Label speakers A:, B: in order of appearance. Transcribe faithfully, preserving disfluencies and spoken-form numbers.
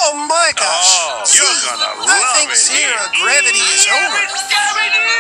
A: Oh my gosh.
B: Oh, you're
A: See,
B: gonna
A: I
B: love
A: think
B: it
A: zero
B: here.
A: gravity is over.